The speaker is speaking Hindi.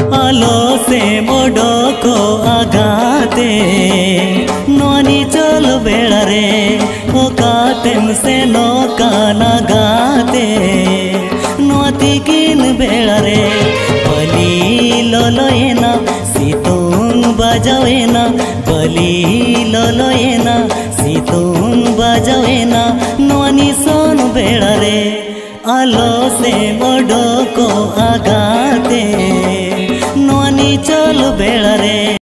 आलो से मोडो को आगाते नोनी चल बेड़ा रे ओकातेम से नौका नगाते नोती किन बेड़ा रे बली लोलोएना सितुंग बजावेना बली लोलोएना सितुंग बजावेना नोनी सोन बेड़ा रे आलो से मोडो को आगाते।